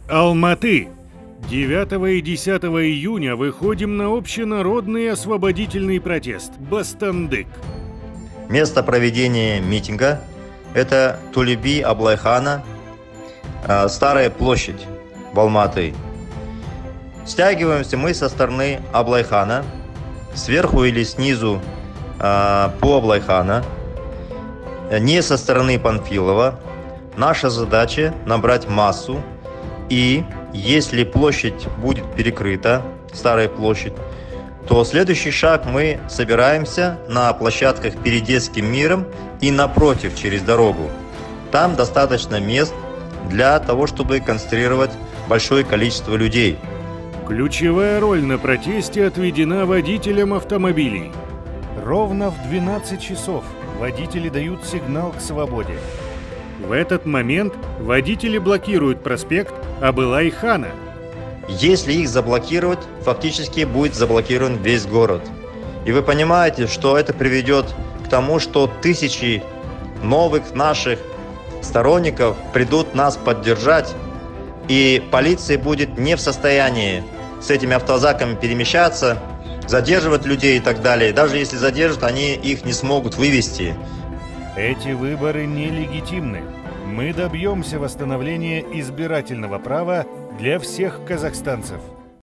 Алматы. 9 и 10 июня выходим на общенародный освободительный протест Бастандык. Место проведения митинга – это Тулеби Аблайхана, Старая площадь в Алматы. Стягиваемся мы со стороны Аблайхана, сверху или снизу по Аблайхана, не со стороны Панфилова. Наша задача – набрать массу, и если площадь будет перекрыта, Старая площадь, то следующий шаг – мы собираемся на площадках перед Детским миром и напротив, через дорогу. Там достаточно мест для того, чтобы концентрировать большое количество людей. Ключевая роль на протесте отведена водителям автомобилей. Ровно в 12 часов водители дают сигнал к свободе. В этот момент водители блокируют проспект Абылай-хана. Если их заблокировать, фактически будет заблокирован весь город. И вы понимаете, что это приведет к тому, что тысячи новых наших сторонников придут нас поддержать, и полиция будет не в состоянии с этими автозаками перемещаться, задерживать людей и так далее. Даже если задержат, они их не смогут вывести. Эти выборы нелегитимны. Мы добьемся восстановления избирательного права для всех казахстанцев.